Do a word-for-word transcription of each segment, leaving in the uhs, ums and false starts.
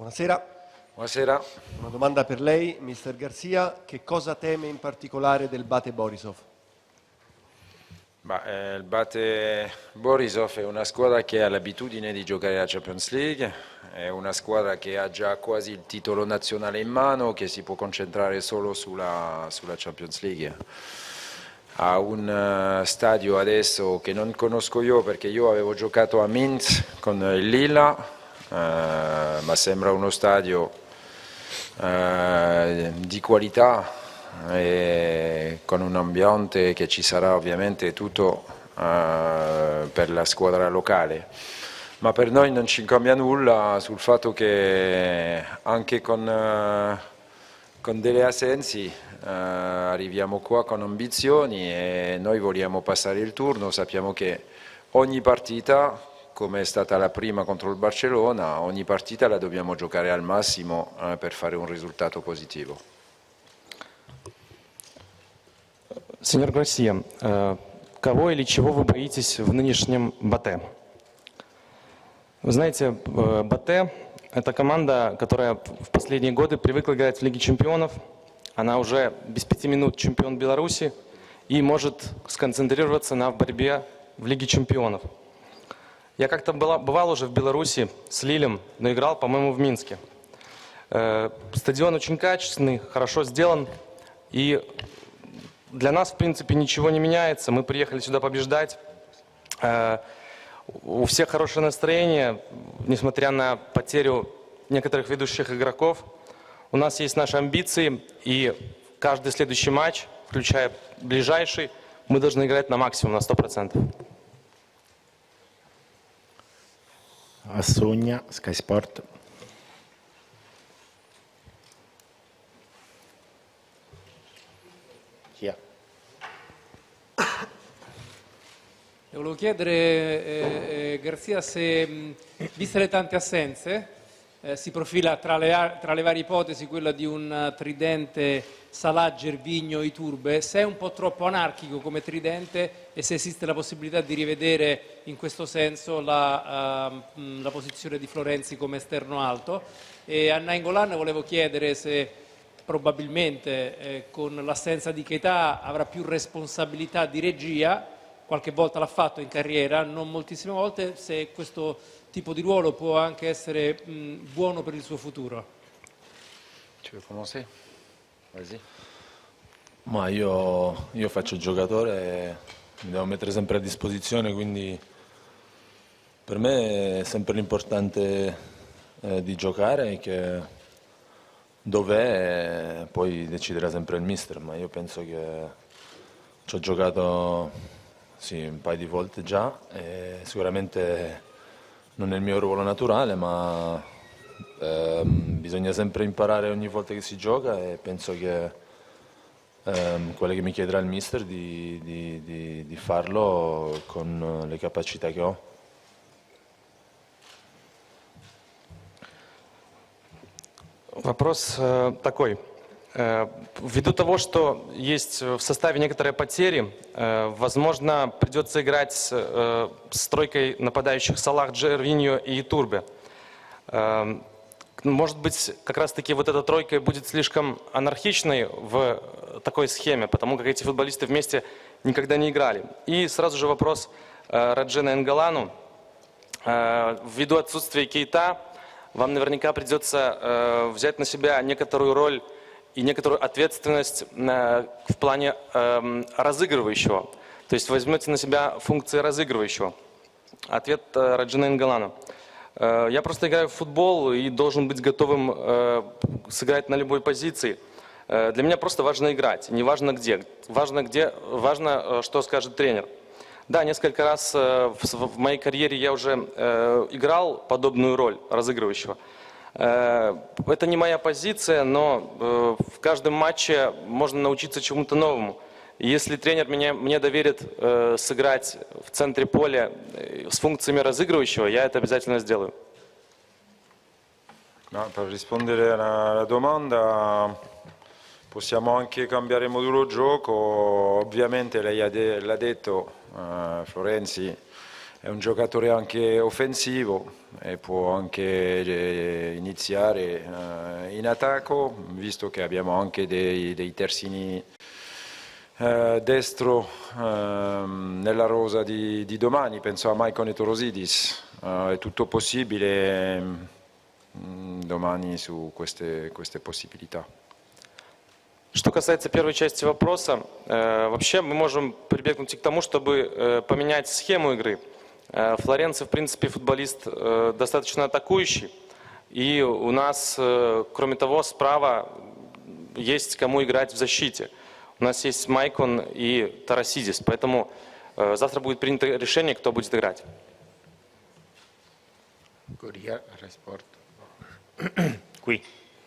Buonasera. Buonasera. Una domanda per lei, mister Garcia. Che cosa teme in particolare del Bate Borisov? Bah, eh, il Bate Borisov è una squadra che ha l'abitudine di giocare la Champions League, è una squadra che ha già quasi il titolo nazionale in mano, che si può concentrare solo sulla, sulla Champions League. Ha un uh, stadio adesso che non conosco io perché io avevo giocato a Minsk con il Lilla, uh, ma sembra uno stadio uh, di qualità, e con un ambiente che ci sarà ovviamente tutto uh, per la squadra locale, ma per noi non ci cambia nulla sul fatto che anche con, uh, con delle assenze uh, arriviamo qua con ambizioni e noi vogliamo passare il turno. Sappiamo che ogni partita, come è stata la prima contro il Barcellona, ogni partita la dobbiamo giocare al massimo uh, per fare un risultato positivo. Сеньор Гарсия, кого или чего вы боитесь в нынешнем Бате? Вы знаете, Бате – это команда, которая в последние годы привыкла играть в Лиге чемпионов. Она уже без пяти минут чемпион Беларуси и может сконцентрироваться на борьбе в Лиге чемпионов. Я как-то бывал уже в Беларуси с Лилем, но играл, по-моему, в Минске. Стадион очень качественный, хорошо сделан, и для нас, в принципе, ничего не меняется. Мы приехали сюда побеждать. У всех хорошее настроение, несмотря на потерю некоторых ведущих игроков. У нас есть наши амбиции, и каждый следующий матч, включая ближайший, мы должны играть на максимум, на сто процентов. Assogna, Sky Sport. Volevo chiedere, eh, eh, Garzia, se, mh, viste le tante assenze, eh, si profila tra le, tra le varie ipotesi quella di un uh, tridente Salah, Gervinho, Iturbe, se è un po' troppo anarchico come tridente e se esiste la possibilità di rivedere in questo senso la, uh, mh, la posizione di Florenzi come esterno alto. E a Nainggolan volevo chiedere se probabilmente eh, con l'assenza di Keita avrà più responsabilità di regia. Qualche volta l'ha fatto in carriera, non moltissime volte, se questo tipo di ruolo può anche essere mh, buono per il suo futuro. Tu vuoi cominciare? Vai. Ma io, io faccio il giocatore, mi devo mettere sempre a disposizione, quindi per me è sempre l'importante eh, di giocare, che dov'è poi deciderà sempre il mister, ma io penso che ci ho giocato sì, un paio di volte già, e sicuramente non è il mio ruolo naturale, ma ehm, bisogna sempre imparare ogni volta che si gioca, e penso che ehm, quello che mi chiederà il mister di, di, di, di farlo con le capacità che ho. Вопрос э, такой. Ввиду того, что есть в составе некоторые потери, возможно, придется играть с, с тройкой нападающих Салах, Джервиньо и Турбе. Может быть, как раз-таки вот эта тройка будет слишком анархичной в такой схеме, потому как эти футболисты вместе никогда не играли. И сразу же вопрос Раджи Наингголану. Ввиду отсутствия Кейта, вам наверняка придется взять на себя некоторую роль и некоторую ответственность э, в плане э, разыгрывающего. То есть возьмете на себя функции разыгрывающего. Ответ э, Раджи Наингголану. Э, я просто играю в футбол и должен быть готовым э, сыграть на любой позиции. Э, для меня просто важно играть, не важно где. Важно, где, важно, э, что скажет тренер. Да, несколько раз э, в, в моей карьере я уже э, играл подобную роль разыгрывающего. Это не моя позиция, но в каждом матче можно научиться чему-то новому. И если тренер меня, мне доверит сыграть в центре поля с функциями разыгрывающего, я это обязательно сделаю. No, per rispondere alla, alla domanda, possiamo anche cambiare modulo gioco. Ovviamente lei ha de, l'ha detto, uh, Florenzi è un giocatore anche offensivo e può anche eh, iniziare eh, in attacco, visto che abbiamo anche dei, dei terzini eh, destro eh, nella rosa di, di domani. Penso a Maicon e Torosidis, eh, è tutto possibile mh, domani su queste, queste possibilità. Что касается первой части вопроса, э, вообще мы можем прибегнуть к тому, чтобы э, поменять схему игры. Э, Флоренци, в принципе, футболист э, достаточно атакующий, и у нас, э, кроме того, справа есть кому играть в защите. У нас есть Майкон и Тарасидис, поэтому э, завтра будет принято решение, кто будет играть. Qui.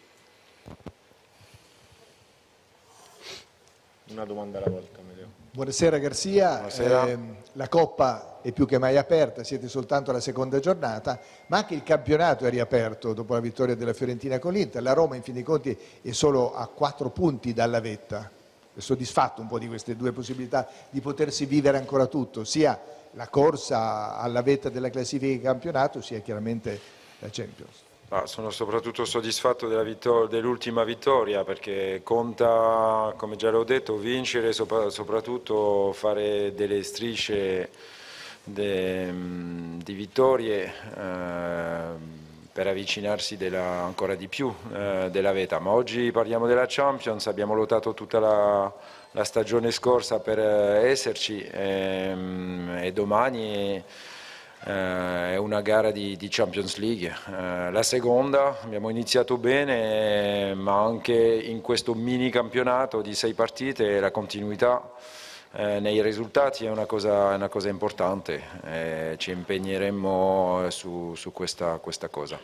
Una domanda alla volta, Medeo. Buonasera Garzia, Buonasera. Eh, la Coppa è più che mai aperta, siete soltanto alla seconda giornata, ma anche il campionato è riaperto dopo la vittoria della Fiorentina con l'Inter. La Roma in fin dei conti è solo a quattro punti dalla vetta, è soddisfatto un po' di queste due possibilità di potersi vivere ancora tutto, sia la corsa alla vetta della classifica di campionato, sia chiaramente la Champions. Ah, sono soprattutto soddisfatto della vittor- dell'ultima vittoria, perché conta, come già l'ho detto, vincere e sopra- soprattutto fare delle strisce de- di vittorie eh, per avvicinarsi della- ancora di più eh, della vetta. Ma oggi parliamo della Champions, abbiamo lottato tutta la, la stagione scorsa per eh, esserci ehm, e domani Uh, è una gara di, di Champions League, uh, la seconda, abbiamo iniziato bene, ma anche in questo mini campionato di sei partite la continuità uh, nei risultati è una cosa, è una cosa importante, eh, ci impegneremo su, su questa, questa cosa.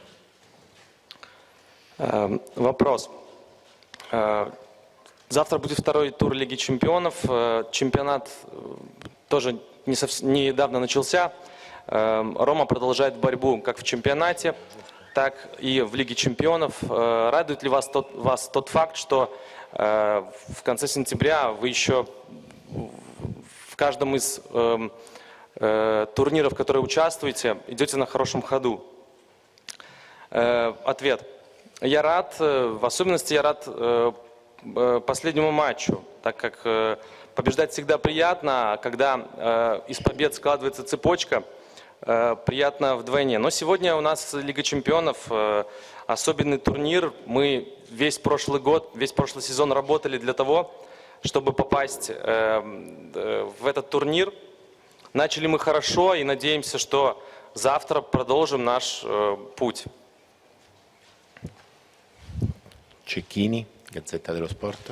Э, Вопрос. Э, Завтра будет второй тур Лиги Чемпионов. Э, Чемпионат э, тоже не совс- недавно начался. Рома продолжает борьбу как в чемпионате, так и в Лиге Чемпионов. Радует ли вас тот, вас тот факт, что в конце сентября вы еще в каждом из турниров, в которые участвуете, идете на хорошем ходу? Ответ. Я рад, в особенности я рад последнему матчу, так как побеждать всегда приятно, а когда из побед складывается цепочка, приятно вдвойне. Но сегодня у нас Лига Чемпионов, особенный турнир. Мы весь прошлый год, весь прошлый сезон работали для того, чтобы попасть в этот турнир. Начали мы хорошо и надеемся, что завтра продолжим наш путь. Cecchini, Gazzetta dello Sport.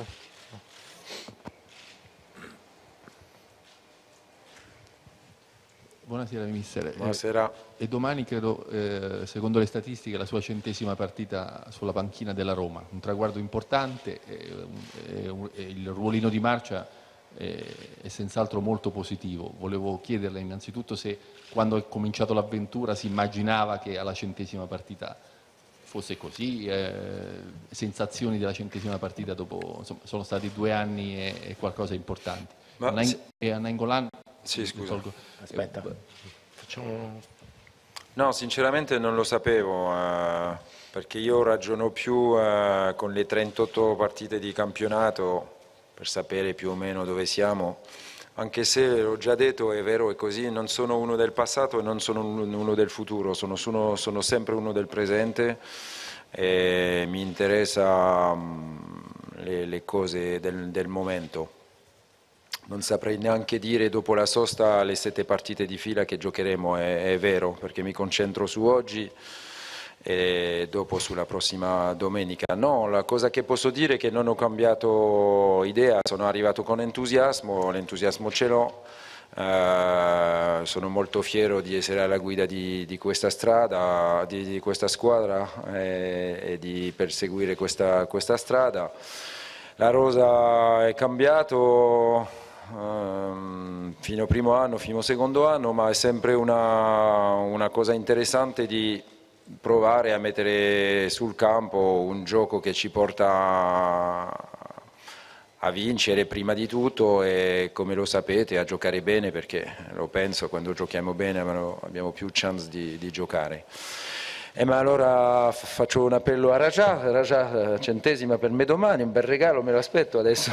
Buonasera mister. Buonasera. E domani credo, eh, secondo le statistiche, la sua centesima partita sulla panchina della Roma, un traguardo importante, eh, eh, eh, il ruolino di marcia eh, è senz'altro molto positivo. Volevo chiederle innanzitutto se quando è cominciato l'avventura si immaginava che alla centesima partita fosse così, eh, sensazioni della centesima partita dopo, insomma, sono stati due anni e, e qualcosa di importante. Ma Nang- se- e a Nainggolan, Sì, scusa. Aspetta, facciamo... No, sinceramente non lo sapevo, eh, perché io ragiono più eh, con le trentotto partite di campionato per sapere più o meno dove siamo, anche se l'ho già detto, è vero, è così, non sono uno del passato e non sono uno del futuro, sono, sono, sono sempre uno del presente e mi interessa mh, le, le cose del, del momento. Non saprei neanche dire dopo la sosta le sette partite di fila che giocheremo, è, è vero, perché mi concentro su oggi e dopo sulla prossima domenica. No, la cosa che posso dire è che non ho cambiato idea, sono arrivato con entusiasmo, l'entusiasmo ce l'ho, eh, sono molto fiero di essere alla guida di, di questa strada, di, di questa squadra e, e di perseguire questa, questa strada. La rosa è cambiato. Um, fino primo anno, fino secondo anno, ma è sempre una, una cosa interessante di provare a mettere sul campo un gioco che ci porta a vincere prima di tutto e, come lo sapete, a giocare bene, perché lo penso, quando giochiamo bene abbiamo più chance di, di giocare. E ma allora faccio un appello a Raja, Raja centesima per me domani, un bel regalo, me lo aspetto adesso.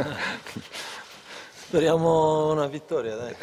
Speriamo una vittoria, dai.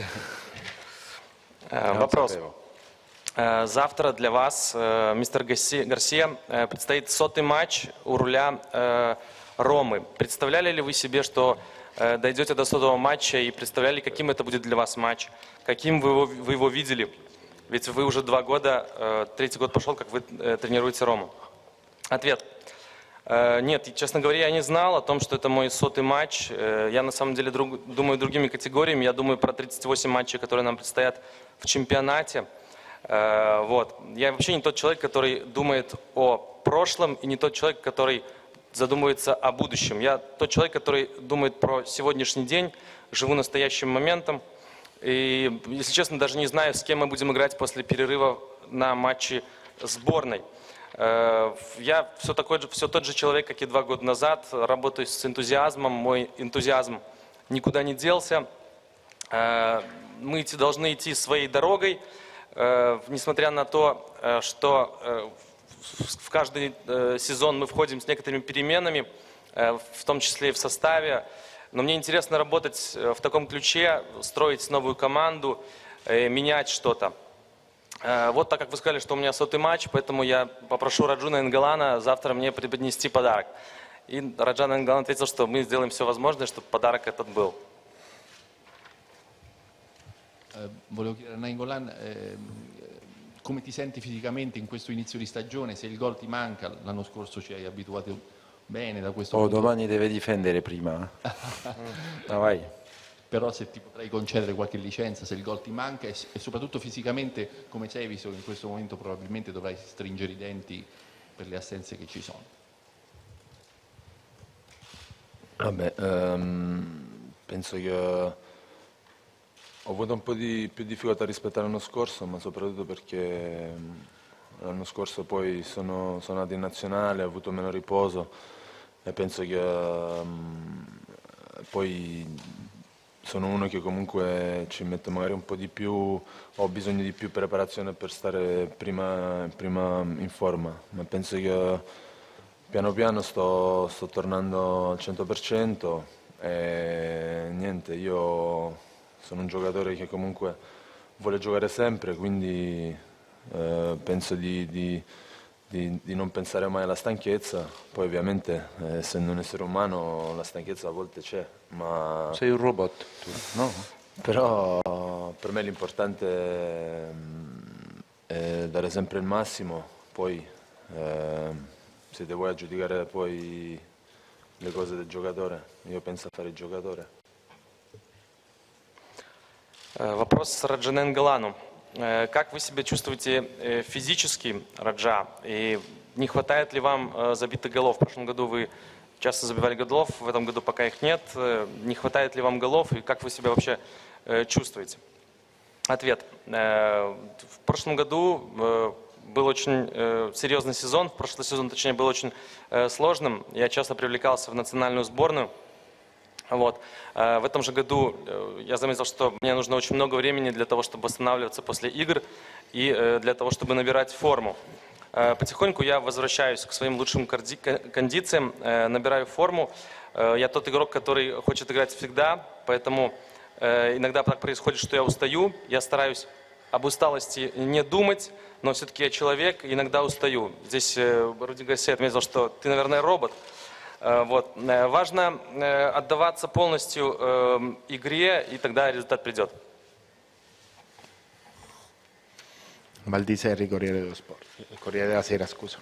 Э, Вопрос. Э, Завтра для вас, э, мистер Гарси- Гарсия, э, предстоит сотый матч у руля э, Ромы. Представляли ли вы себе, что э, дойдете до сотого матча, и представляли, каким это будет для вас матч? Каким вы его, вы его видели? Ведь вы уже два года, э, третий год пошел, как вы э, тренируете Рому. Ответ. Э, Нет, честно говоря, я не знал о том, что это мой сотый матч. Э, Я на самом деле друг- думаю другими категориями. Я думаю про тридцать восемь матчей, которые нам предстоят в чемпионате. Э, Вот. Я вообще не тот человек, который думает о прошлом, и не тот человек, который задумывается о будущем. Я тот человек, который думает про сегодняшний день, живу настоящим моментом. И, если честно, даже не знаю, с кем мы будем играть после перерыва на матче сборной. Э, Я все, такой же, все тот же человек, как и два года назад, работаю с энтузиазмом, мой энтузиазм никуда не делся. Э, Мы идти- должны идти своей дорогой, э, несмотря на то, э, что э, в в каждый э, сезон мы входим с некоторыми переменами, э, в том числе и в составе. Но мне интересно работать э, в таком ключе, строить новую команду, э, менять что-то. Э, Вот так как вы сказали, что у меня сотый матч, поэтому я попрошу Раджуна Энгалана завтра мне преподнести подарок. И Раджан Энгалан ответил, что мы сделаем все возможное, чтобы подарок этот был. Eh, volevo chiedere a Nainggolan ehm, come ti senti fisicamente in questo inizio di stagione, se il gol ti manca, l'anno scorso ci hai abituato bene da questo Oh, punto, domani deve difendere prima. eh. No, vai. però se ti potrei concedere qualche licenza, se il gol ti manca e, e soprattutto fisicamente come sei, visto che in questo momento probabilmente dovrai stringere i denti per le assenze che ci sono. Vabbè, ehm, penso che ho avuto un po' di più difficoltà rispetto all'anno scorso, ma soprattutto perché ehm, l'anno scorso poi sono, sono andato in nazionale, ho avuto meno riposo e penso che ehm, poi sono uno che comunque ci mette magari un po' di più, ho bisogno di più preparazione per stare prima, prima in forma, ma penso che piano piano sto, sto tornando al cento per cento e niente, io sono un giocatore che comunque vuole giocare sempre, quindi eh, penso di, di- di- di non pensare mai alla stanchezza, poi ovviamente eh, essendo un essere umano la stanchezza a volte c'è, ma Sei un robot, tu, no? però per me l'importante è, è dare sempre il massimo, poi eh, siete voi a giudicare poi le cose del giocatore, io penso a fare il giocatore. Э, Вопрос Раджану Энгалану. Э, Как вы себя чувствуете э, физически, Раджа? И не хватает ли вам э, забитых голов? В прошлом году вы часто забивали голов, в этом году пока их нет. Э, Не хватает ли вам голов? И как вы себя вообще э, чувствуете? Ответ. Э, В прошлом году э, был очень э, серьезный сезон. В прошлый сезон, точнее, был очень э, сложным. Я часто привлекался в национальную сборную. Вот. Э, В этом же году э, я заметил, что мне нужно очень много времени для того, чтобы восстанавливаться после игр и э, для того, чтобы набирать форму. Э, Потихоньку я возвращаюсь к своим лучшим карди- кон- кондициям, э, набираю форму. Э, Я тот игрок, который хочет играть всегда, поэтому э, иногда так происходит, что я устаю. Я стараюсь об усталости не думать, но все-таки я человек, иногда устаю. Здесь э, Руди Гарсия отметил, что ты, наверное, робот. Э, Вот. Э, Важно э, отдаваться полностью э, игре, и тогда результат придет. Valdiserri, Corriere dello Sport. Corriere della Sera, scusa.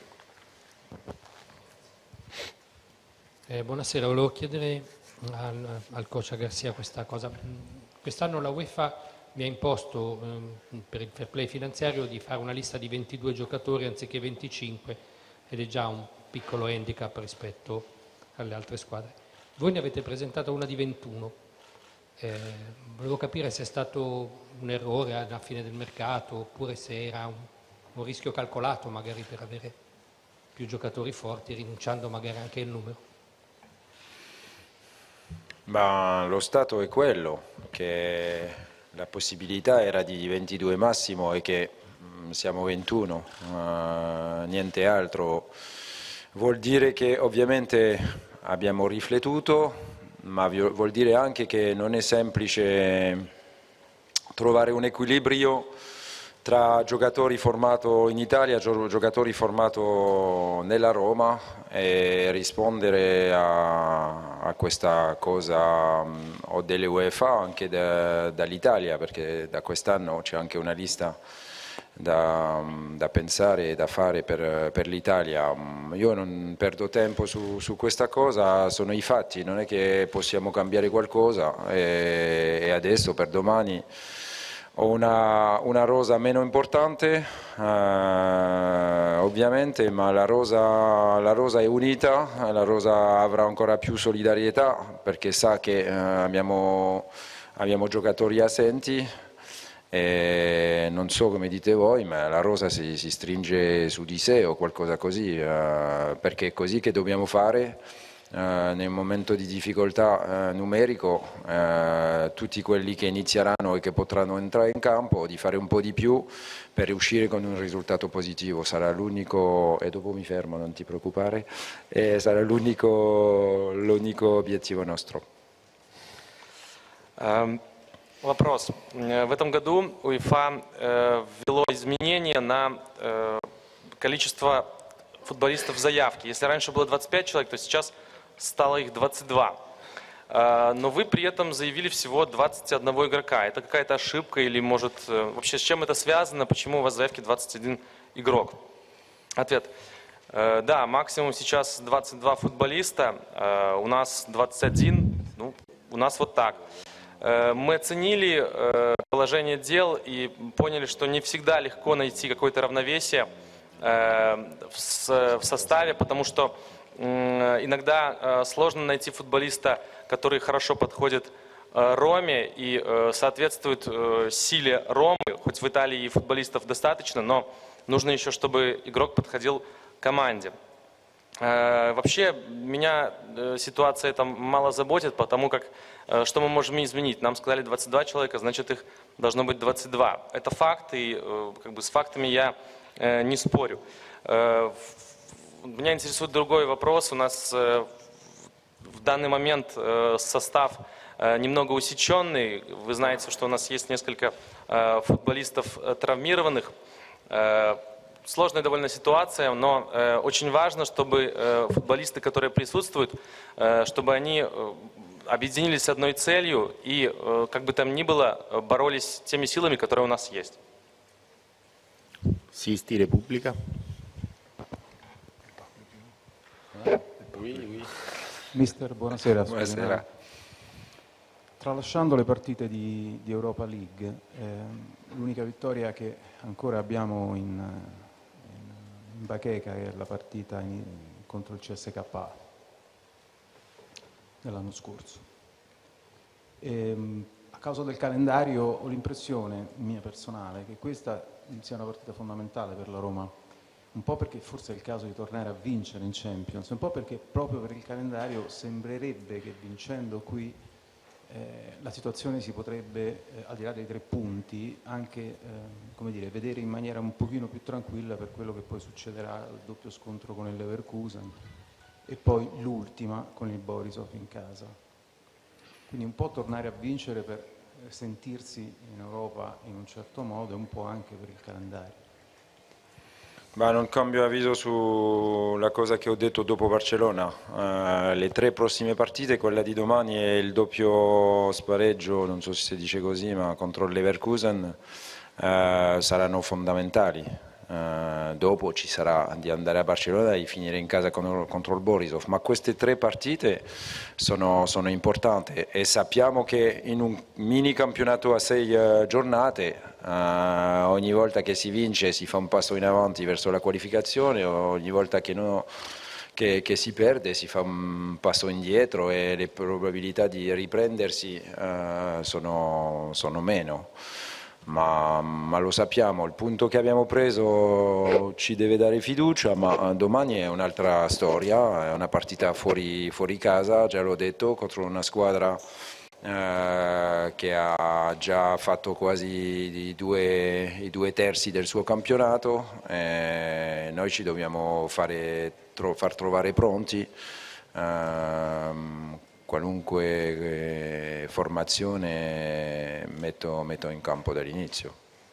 Eh, buonasera, volevo chiedere al, al coach Garcia questa cosa. Quest'anno la UEFA mi ha imposto ehm, per il fair play finanziario di fare una lista di ventidue giocatori anziché venticinque ed è già un piccolo handicap rispetto alle altre squadre. Voi ne avete presentata una di ventuno. Eh, volevo capire se è stato un errore alla fine del mercato oppure se era un, un rischio calcolato magari per avere più giocatori forti, rinunciando magari anche al numero. Ma lo stato è quello, che la possibilità era di ventidue massimo e che mh, siamo ventuno, uh, niente altro. Vuol dire che ovviamente abbiamo riflettuto, ma vuol dire anche che non è semplice trovare un equilibrio tra giocatori formato in Italia e giocatori formato nella Roma e rispondere a, a questa cosa um, o delle UEFA anche da, dall'Italia, perché da quest'anno c'è anche una lista da, da pensare e da fare per, per l'Italia. Io non perdo tempo su, su questa cosa, sono i fatti, non è che possiamo cambiare qualcosa e, e adesso per domani ho una, una rosa meno importante, eh, ovviamente, ma la rosa, la rosa è unita, la rosa avrà ancora più solidarietà perché sa che eh, abbiamo, abbiamo giocatori assenti e non so come dite voi, ma la rosa si, si stringe su di sé o qualcosa così, eh, perché è così che dobbiamo fare. Uh, nel momento di difficoltà uh, numerico uh, tutti quelli che inizieranno e che potranno entrare in campo di fare un po' di più per uscire con un risultato positivo sarà l'unico, e dopo mi fermo, non ti preoccupare, e sarà l'unico, l'unico obiettivo nostro. Um... Вопрос. В этом году УЕФА э, ввело изменения на э, количество футболистов в заявке. Если раньше было двадцать пять человек, то сейчас стало их двадцать два. Э, но вы при этом заявили всего двадцать один игрока. Это какая-то ошибка или, может, э, вообще с чем это связано? Почему у вас в заявке двадцать один игрок? Ответ. Э, да, максимум сейчас двадцать два футболиста, э, у нас двадцать один, ну, у нас вот так. Мы оценили положение дел и поняли, что не всегда легко найти какое-то равновесие в составе, потому что иногда сложно найти футболиста, который хорошо подходит Роме и соответствует силе Ромы. Хоть в Италии и футболистов достаточно, но нужно еще, чтобы игрок подходил команде. Вообще меня ситуация эта мало заботит, потому как что мы можем изменить? Нам сказали двадцать два человека, значит их должно быть двадцать два. Это факт, и как бы с фактами я не спорю. Меня интересует другой вопрос. У нас в данный момент состав немного усеченный. Вы знаете, что у нас есть несколько футболистов травмированных. Сложная довольно ситуация, но э, очень важно, чтобы э, футболисты, которые присутствуют, э, чтобы они э, объединились одной целью и, э, как бы там ни было, боролись теми силами, которые у нас есть. Sisti Repubblica. Mister, buonasera. Buonasera. Tralasciando le partite di, di Europa League, eh, l'unica vittoria che ancora abbiamo in... in bacheca, che è la partita in, contro il C S K A dell'anno scorso. E, a causa del calendario ho l'impressione mia personale che questa sia una partita fondamentale per la Roma, un po' perché forse è il caso di tornare a vincere in Champions, un po' perché proprio per il calendario sembrerebbe che vincendo qui Eh, la situazione si potrebbe, eh, al di là dei tre punti, anche eh, come dire, vedere in maniera un pochino più tranquilla per quello che poi succederà al doppio scontro con il Leverkusen e poi l'ultima con il Borisov in casa. Quindi un po' tornare a vincere per sentirsi in Europa in un certo modo e un po' anche per il calendario. Ma non cambio avviso sulla cosa che ho detto dopo Barcellona. Uh, le tre prossime partite, quella di domani e il doppio spareggio, non so se si dice così, ma contro il Leverkusen, uh, saranno fondamentali. Uh, dopo ci sarà di andare a Barcellona e di finire in casa con, contro il Borisov, ma queste tre partite sono, sono importanti e sappiamo che in un mini campionato a sei uh, giornate uh, ogni volta che si vince si fa un passo in avanti verso la qualificazione, ogni volta che, no, che, che si perde si fa un passo indietro e le probabilità di riprendersi uh, sono, sono meno. Ma, ma lo sappiamo, il punto che abbiamo preso ci deve dare fiducia, ma domani è un'altra storia, è una partita fuori, fuori casa, già l'ho detto, contro una squadra eh, che ha già fatto quasi i due, i due terzi del suo campionato, e noi ci dobbiamo fare, tro, far trovare pronti. Eh, qualunque eh, formazione metto, metto in campo dall'inizio.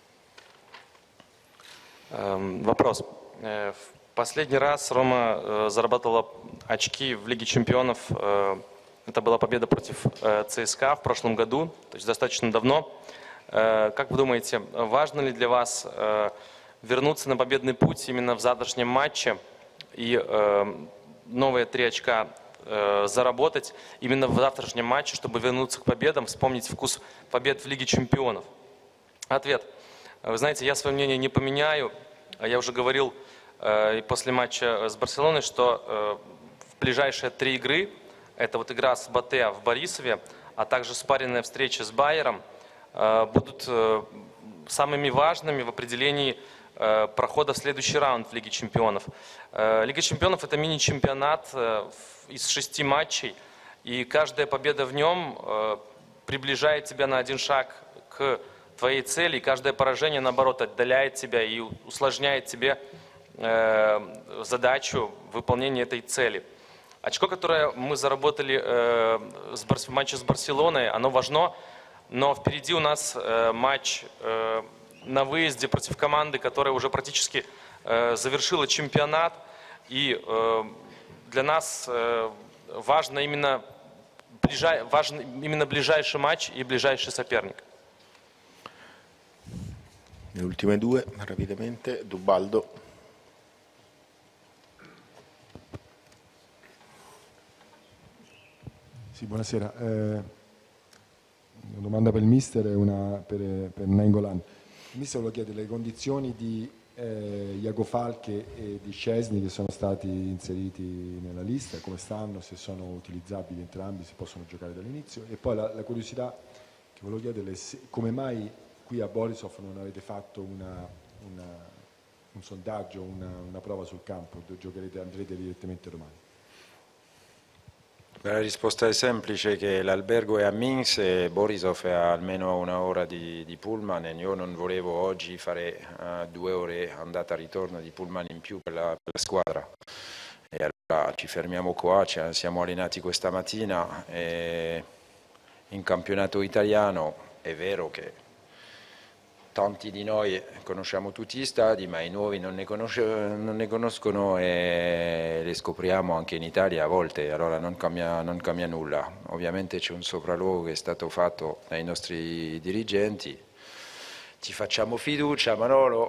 Вопрос. В последний раз Рома зарабатывала очки в Лиге чемпионов. Это была победа против ЦСКА в прошлом году, то есть достаточно давно. Как вы думаете, важно ли для вас вернуться на победный путь именно в завтрашнем матче и новые три очка заработать именно в завтрашнем матче, чтобы вернуться к победам, вспомнить вкус побед в Лиге чемпионов? Ответ. Вы знаете, я свое мнение не поменяю. Я уже говорил э, после матча с Барселоной, что э, в ближайшие три игры, это вот игра с Батэ в Борисове, а также спарринная встреча с Байером, э, будут э, самыми важными в определении э, прохода в следующий раунд в Лиге чемпионов. Э, Лига чемпионов — это мини-чемпионат э, из шести матчей, и каждая победа в нем э, приближает тебя на один шаг к твоей цели, и каждое поражение, наоборот, отдаляет тебя и усложняет тебе э, задачу выполнения этой цели. Очко, которое мы заработали э, в матче с Барселоной, оно важно, но впереди у нас э, матч э, на выезде против команды, которая уже практически э, завершила чемпионат, и э, для нас э, важно именно, ближай, важен именно ближайший матч и ближайший соперник. Le ultime due, rapidamente, Dubaldo. Sì, buonasera. Eh, una domanda per il mister e una per, per Nainggolan. Il mister volevo chiedere le condizioni di eh, Iago Falche e di Szczesny che sono stati inseriti nella lista, come stanno, se sono utilizzabili entrambi, se possono giocare dall'inizio. E poi la, la curiosità che volevo chiedere è se, come mai qui a Borisov non avete fatto una, una, un sondaggio, una, una prova sul campo, dove giocherete, andrete direttamente domani? La risposta è semplice, che l'albergo è a Minsk e Borisov è a almeno una ora di, di pullman, e io non volevo oggi fare uh, due ore andata e ritorno di pullman in più per la, per la squadra. E allora ci fermiamo qua, ci siamo allenati questa mattina e in campionato italiano è vero che tanti di noi conosciamo tutti gli stadi, ma i nuovi non ne, non ne conoscono e li scopriamo anche in Italia a volte, allora non cambia, non cambia nulla. Ovviamente c'è un sopralluogo che è stato fatto dai nostri dirigenti, ci facciamo fiducia, Manolo,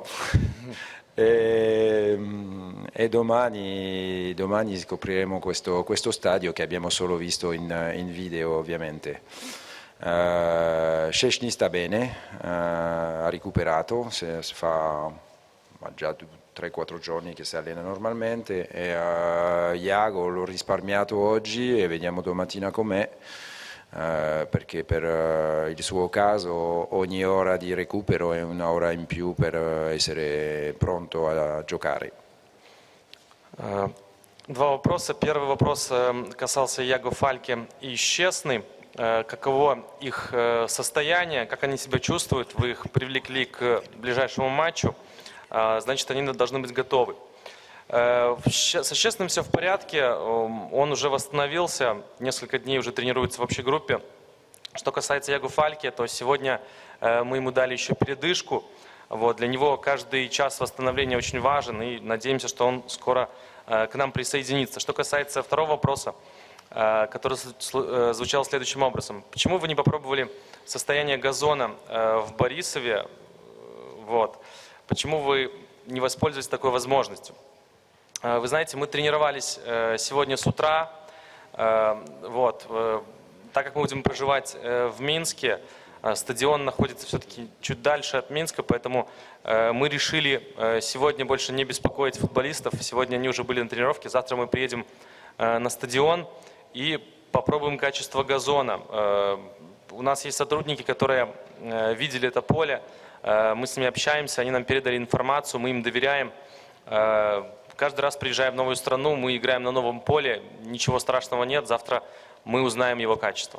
e, e domani, domani scopriremo questo, questo stadio che abbiamo solo visto in, in video, ovviamente. Uh, Szczesny sta bene, uh, ha recuperato, se, si fa ma già tre quattro giorni che si allena normalmente, e uh, Iago l'ho risparmiato oggi e vediamo domattina com'è, uh, perché per uh, il suo caso ogni ora di recupero è un'ora in più per uh, essere pronto a giocare. Uh, два вопроса. Первый вопрос касался Iago Falche и Szczesny. Каково их состояние, как они себя чувствуют, вы их привлекли к ближайшему матчу, значит, они должны быть готовы. Со Szczesnym все в порядке, он уже восстановился, несколько дней уже тренируется в общей группе. Что касается Iago Falche, то сегодня мы ему дали еще передышку. Вот, для него каждый час восстановления очень важен, и надеемся, что он скоро к нам присоединится. Что касается второго вопроса, который звучал следующим образом. Почему вы не попробовали состояние газона в Борисове? Вот. Почему вы не воспользовались такой возможностью? Вы знаете, мы тренировались сегодня с утра. Вот. Так как мы будем проживать в Минске, стадион находится все-таки чуть дальше от Минска, поэтому мы решили сегодня больше не беспокоить футболистов. Сегодня они уже были на тренировке, завтра мы приедем на стадион и попробуем качество газона. У нас есть сотрудники, которые видели это поле, Мы с ними общаемся, они нам передали информацию, мы им доверяем. Каждый раз, приезжая в новую страну, мы играем на новом поле, ничего страшного нет, завтра мы узнаем его качество.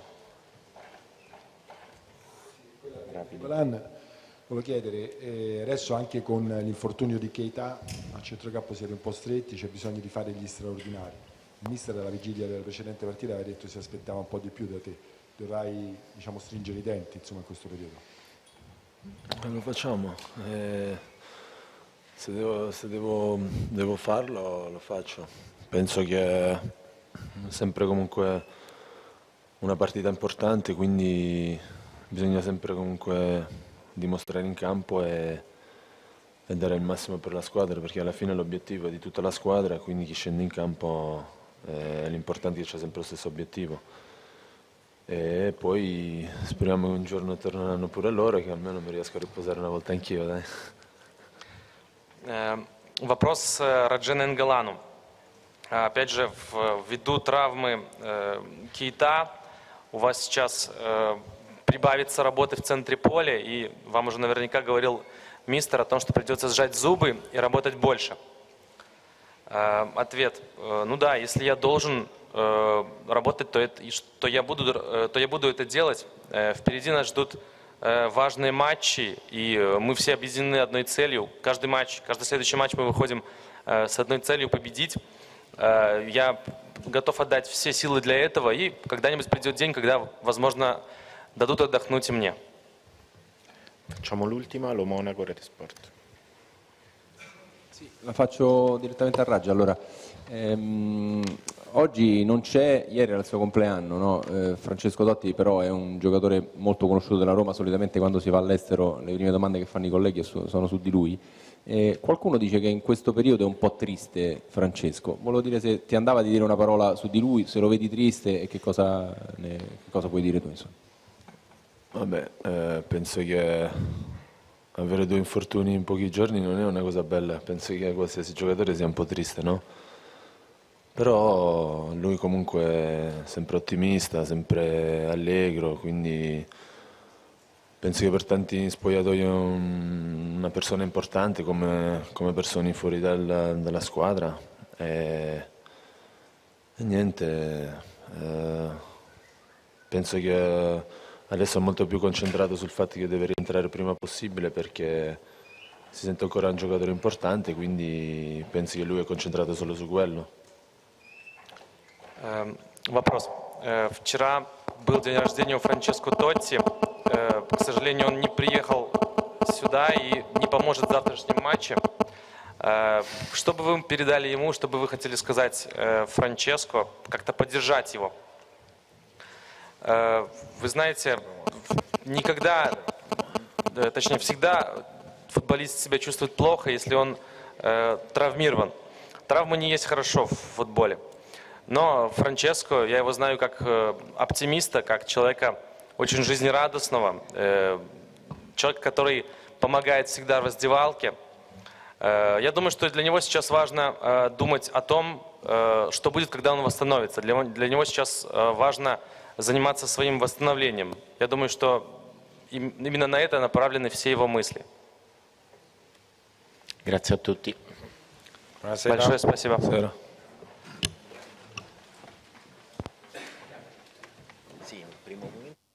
Golan, volevo chiedere, eh, adesso anche con l'infortunio di Keita a centrocampo siete un po' stretti, c'è bisogno di fare gli straordinari. Il mister alla vigilia della precedente partita aveva detto che si aspettava un po' di più da te, dovrai, diciamo, stringere i denti, insomma, in questo periodo. Eh, lo facciamo, eh, se, devo, se devo, devo farlo lo faccio. Penso che è sempre comunque una partita importante, quindi bisogna sempre comunque dimostrare in campo e, e dare il massimo per la squadra, perché alla fine l'obiettivo è di tutta la squadra, quindi chi scende in campo è l'importante, che c'è sempre lo stesso obiettivo. E poi speriamo che un giorno torneranno pure loro, che almeno mi riesco a riposare una volta anch'io, dai. Вопрос Раджена Энгалану. Опять же, ввиду травмы Кейта у вас сейчас прибавится работы в центре поля, и вам уже наверняка говорил мистер о том, что придется сжать зубы и работать больше. Ответ. Ну да, если я должен работать, то, это, то, я буду, то я буду это делать. Впереди нас ждут важные матчи, и мы все объединены одной целью. Каждый матч, каждый следующий матч мы выходим с одной целью победить. Я готов отдать все силы для этого, и когда-нибудь придет день, когда, возможно, дадут отдохнуть и мне. Facciamo l'ultima, lo Monaco Rete Sport. Sì, la faccio direttamente a Raggio. Allora, ehm, oggi non c'è, ieri era il suo compleanno, no? eh, Francesco Totti però è un giocatore molto conosciuto della Roma, solitamente quando si va all'estero le prime domande che fanno i colleghi sono su di lui. Eh, qualcuno dice che in questo periodo è un po' triste Francesco, volevo dire se ti andava di dire una parola su di lui, se lo vedi triste e che cosa, ne, che cosa puoi dire tu, insomma. Vabbè, eh, penso che avere due infortuni in pochi giorni non è una cosa bella, penso che qualsiasi giocatore sia un po' triste, no? Però lui comunque è sempre ottimista, sempre allegro, quindi penso che per tanti in spogliatoio è un, una persona importante come, come persone fuori dal, dalla squadra e, e niente, eh, penso che adesso è molto più concentrato sul fatto che deve rientrare il prima possibile perché si sente ancora un giocatore importante, quindi penso che lui è concentrato solo su quello. Вопрос. Вчера был день рождения у Франческо Тотти. К сожалению, он не приехал сюда и не поможет в завтрашнем матче. Что бы вы передали ему, что бы вы хотели сказать Франческо, как-то поддержать его? Вы знаете, никогда, точнее всегда футболист себя чувствует плохо, если он травмирован. Травмы не есть хорошо в футболе. Но Франческо, я его знаю как оптимиста, как человека очень жизнерадостного, человека, который помогает всегда в раздевалке. Я думаю, что для него сейчас важно думать о том, что будет, когда он восстановится. Для, для него сейчас важно заниматься своим восстановлением. Я думаю, что именно на это направлены все его мысли. Grazie a tutti. Большое спасибо. Buonasera. Sì, primo momento.